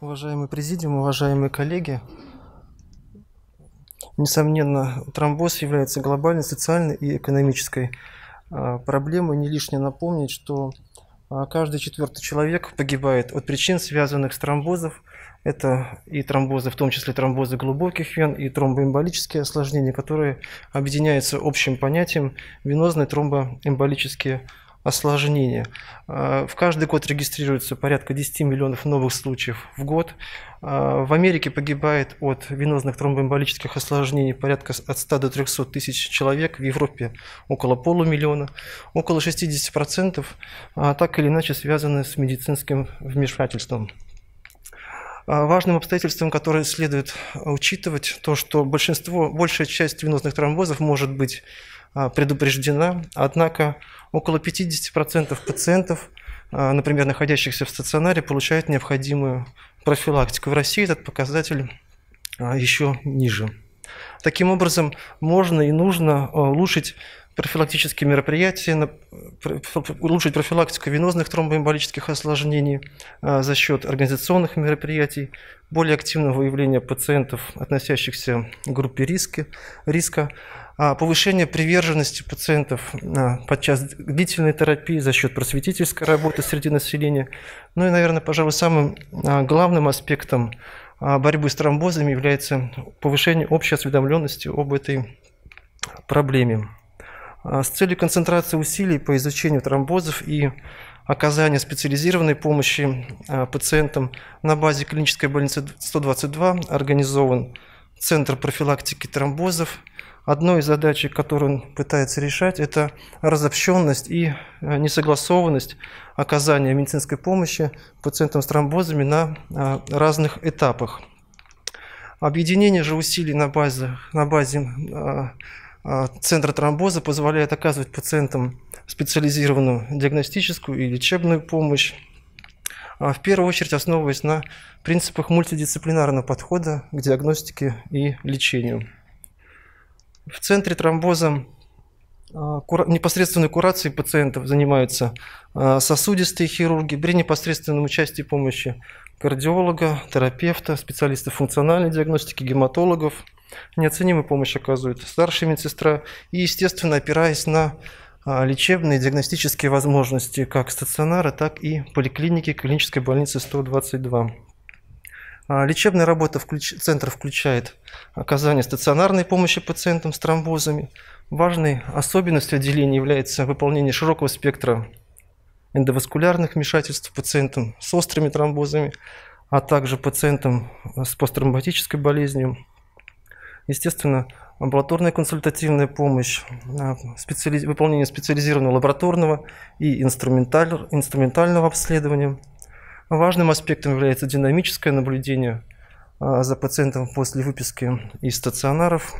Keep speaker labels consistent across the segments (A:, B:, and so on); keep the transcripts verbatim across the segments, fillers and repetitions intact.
A: Уважаемый президиум, уважаемые коллеги, несомненно, тромбоз является глобальной социальной и экономической проблемой. Не лишне напомнить, что каждый четвертый человек погибает от причин, связанных с тромбозом. Это и тромбозы, в том числе тромбозы глубоких вен, и тромбоэмболические осложнения, которые объединяются общим понятием венозные тромбоэмболические осложнения. В каждый год регистрируется порядка десяти миллионов новых случаев в год. В Америке погибает от венозных тромбоэмболических осложнений порядка от ста до трёхсот тысяч человек, в Европе около полумиллиона. Около шестидесяти процентов так или иначе связаны с медицинским вмешательством. Важным обстоятельством, которое следует учитывать, то, что большинство, большая часть венозных тромбозов может быть предупреждена, однако около пятидесяти процентов пациентов, например, находящихся в стационаре, получают необходимую профилактику. В России этот показатель еще ниже. Таким образом, можно и нужно улучшить профилактические мероприятия, улучшить профилактику венозных тромбоэмболических осложнений за счет организационных мероприятий, более активного выявления пациентов, относящихся к группе риска, риска повышение приверженности пациентов подчас длительной терапии за счет просветительской работы среди населения. Ну и, наверное, пожалуй, самым главным аспектом борьбы с тромбозами является повышение общей осведомленности об этой проблеме. С целью концентрации усилий по изучению тромбозов и оказания специализированной помощи пациентам на базе клинической больницы сто двадцать два организован Центр профилактики тромбозов. Одной из задач, которую он пытается решать, это разобщенность и несогласованность оказания медицинской помощи пациентам с тромбозами на разных этапах. Объединение же усилий на базе, на базе Центра тромбоза позволяет оказывать пациентам специализированную диагностическую и лечебную помощь, в первую очередь основываясь на принципах мультидисциплинарного подхода к диагностике и лечению. В Центре тромбоза непосредственной курацией пациентов занимаются сосудистые хирурги при непосредственном участии помощи кардиолога, терапевта, специалистов функциональной диагностики, гематологов. Неоценимую помощь оказывает старшая медсестра и, естественно, опираясь на лечебные диагностические возможности как стационара, так и поликлиники клинической больницы сто двадцать два. Лечебная работа включ... центра включает оказание стационарной помощи пациентам с тромбозами. Важной особенностью отделения является выполнение широкого спектра эндоваскулярных вмешательств пациентам с острыми тромбозами, а также пациентам с посттромботической болезнью. Естественно, амбулаторная консультативная помощь, специали... выполнение специализированного лабораторного и инструменталь... инструментального обследования. Важным аспектом является динамическое наблюдение за пациентом после выписки из стационаров.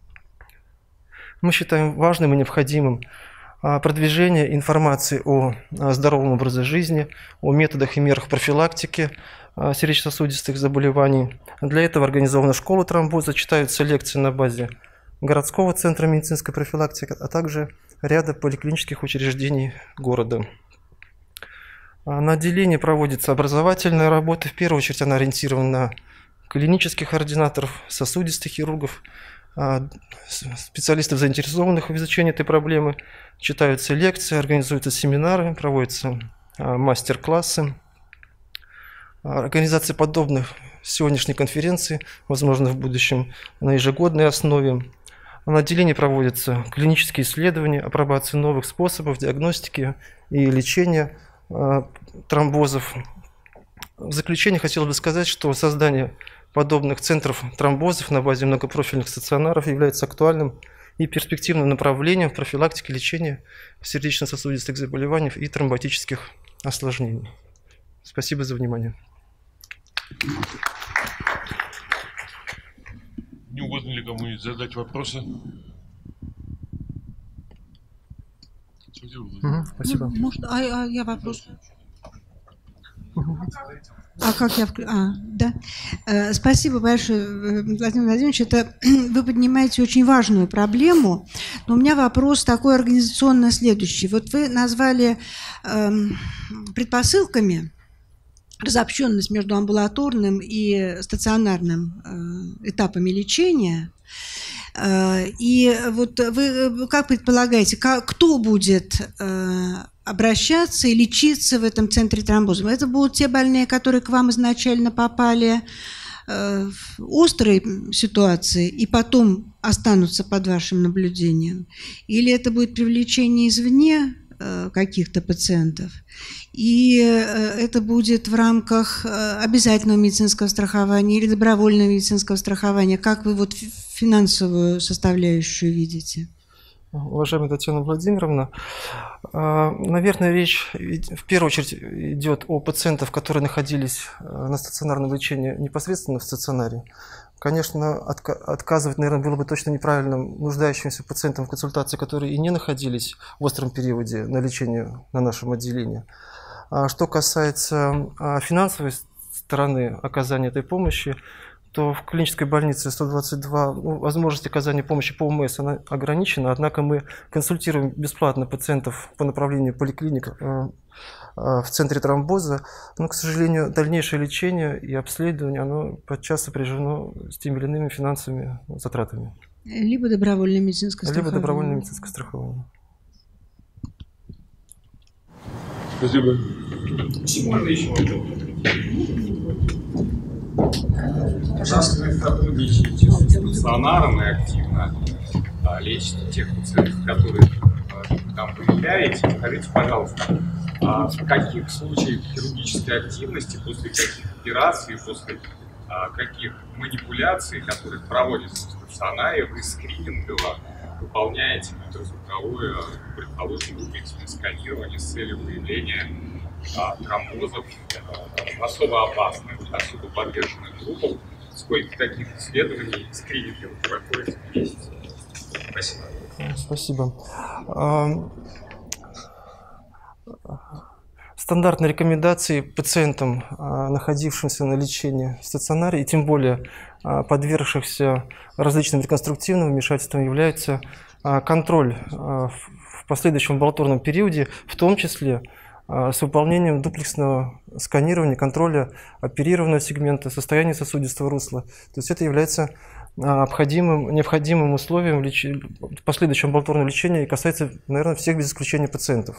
A: Мы считаем важным и необходимым продвижение информации о здоровом образе жизни, о методах и мерах профилактики сердечно-сосудистых заболеваний. Для этого организована школа тромбоза, читаются лекции на базе городского центра медицинской профилактики, а также ряда поликлинических учреждений города. На отделении проводится образовательная работа. В первую очередь она ориентирована на клинических ординаторов, сосудистых хирургов, специалистов, заинтересованных в изучении этой проблемы. Читаются лекции, организуются семинары, проводятся мастер-классы. Организация подобных сегодняшней конференции, возможно, в будущем на ежегодной основе. На отделении проводятся клинические исследования, апробация новых способов диагностики и лечения тромбозов. В заключение хотел бы сказать, что создание подобных центров тромбозов на базе многопрофильных стационаров является актуальным и перспективным направлением в профилактике лечения сердечно-сосудистых заболеваний и тромботических осложнений. Спасибо за внимание.
B: Не угодно ли кому-нибудь задать вопросы?
A: Угу, спасибо.
C: Ну, может, а, а я вопрос. Угу. А как я вклю... А, да. Э, спасибо большое, Владимир Владимирович. Это вы поднимаете очень важную проблему. Но у меня вопрос такой организационно следующий. Вот вы назвали э, предпосылками разобщенность между амбулаторным и стационарным этапами лечения. И вот вы как предполагаете, кто будет обращаться и лечиться в этом центре тромбоза? Это будут те больные, которые к вам изначально попали в острой ситуации и потом останутся под вашим наблюдением? Или это будет привлечение извне каких-то пациентов? И это будет в рамках обязательного медицинского страхования или добровольного медицинского страхования? Как вы вот финансовую составляющую видите?
A: Уважаемая Татьяна Владимировна, наверное, речь в первую очередь идет о пациентах, которые находились на стационарном лечении непосредственно в стационаре. Конечно, отказывать, наверное, было бы точно неправильным нуждающимся пациентам в консультации, которые и не находились в остром периоде на лечении на нашем отделении. А что касается финансовой стороны оказания этой помощи, то в клинической больнице сто двадцать два ну, возможность оказания помощи по ОМС она ограничена, однако мы консультируем бесплатно пациентов по направлению поликлиник э, э, в центре тромбоза, но, к сожалению, дальнейшее лечение и обследование оно подчас сопряжено с теми или иными финансовыми затратами.
C: Либо добровольное медицинское страхование.
A: Либо добровольное медицинское страхование.
B: Спасибо.
D: Можно еще вопрос? Пожалуйста, вы сотрудничаете с стационаром и активно а, лечите тех пациентов, которые а, там выявляете. Скажите, пожалуйста, а в каких случаях хирургической активности, после каких операций, после а, каких манипуляций, которые проводятся в стационаре, вы скринингово выполняете ультразвуковое, предположим, двигательное сканирование с целью выявления а, тромбозов а, особо опасных, особо подверженных группам? Сколько таких исследований, скринингов проходит в месяц? Спасибо.
A: Спасибо. Стандартные рекомендации пациентам, находившимся на лечении в стационаре, и тем более подвергшихся различным реконструктивным вмешательствам, является контроль в последующем амбулаторном периоде, в том числе с выполнением дуплексного сканирования, контроля оперированного сегмента, состояния сосудистого русла. То есть это является необходимым, необходимым условием леч... последующего амбулаторного лечения и касается, наверное, всех без исключения пациентов.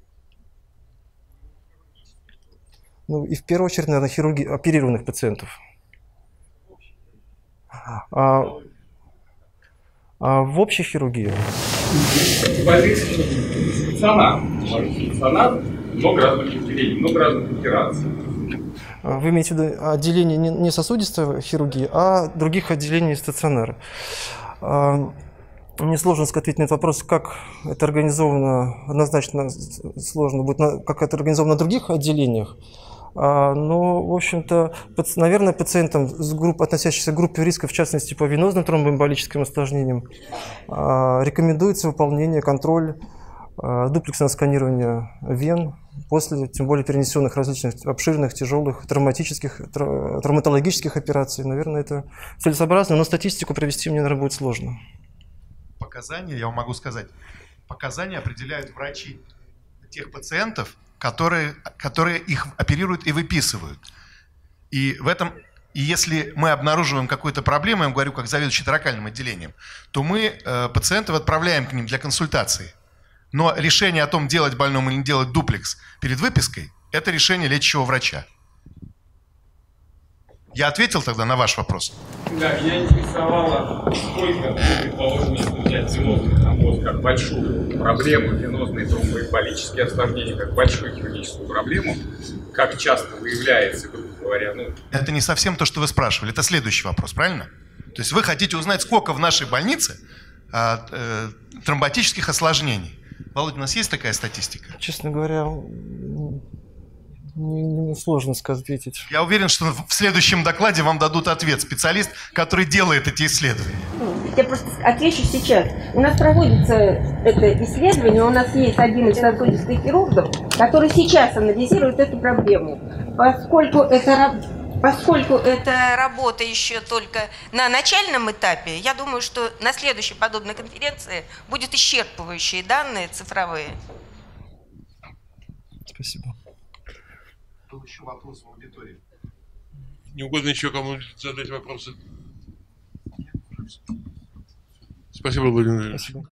A: Ну, и в первую очередь, наверное, хирурги оперированных пациентов. А, а в общей хирургии?
D: Стационар. Стационар, много разных отделений, много разных операций.
A: Вы имеете в виду отделение не сосудистой хирургии, а других отделений стационара. Мне сложно ответить на этот вопрос, как это организовано, однозначно сложно будет, как это организовано на других отделениях. Но, в общем-то, наверное, пациентам, с групп, относящихся к группе риска, в частности по венозным тромбоэмболическим осложнениям, рекомендуется выполнение, контроль дуплексного сканирования вен после, тем более, перенесенных различных обширных, тяжелых, травматических, травматологических операций. Наверное, это целесообразно, но статистику провести мне, наверное, будет сложно.
E: Показания, я вам могу сказать, показания определяют врачи тех пациентов, которые, которые их оперируют и выписывают. И в этом, и если мы обнаруживаем какую-то проблему, я вам говорю, как заведующий торакальным отделением, то мы э, пациентов отправляем к ним для консультации. Но решение о том, делать больному или не делать дуплекс перед выпиской, это решение лечащего врача. Я ответил тогда на ваш вопрос?
D: Да, меня интересовало, сколько, предположим, если взять венозный тромбоз как большую проблему, венозные тромбоэмболические осложнения как большую хирургическую проблему, как часто выявляется, грубо говоря, ну...
E: Это не совсем то, что вы спрашивали, это следующий вопрос, правильно? То есть вы хотите узнать, сколько в нашей больнице а, э, тромботических осложнений. Володя, у нас есть такая статистика?
A: Честно говоря, не, не сложно ответить.
E: Я уверен, что в следующем докладе вам дадут ответ специалист, который делает эти исследования.
F: Я просто отвечу сейчас. У нас проводится это исследование, у нас есть один из сосудистых хирургов, который сейчас анализирует эту проблему. Поскольку это... Поскольку эта работа еще только на начальном этапе, я думаю, что на следующей подобной конференции будут исчерпывающие данные цифровые.
A: Спасибо.
E: был еще вопрос в аудитории.
B: Не угодно еще кому задать вопросы? Спасибо, Владимир Владимирович.
A: Спасибо.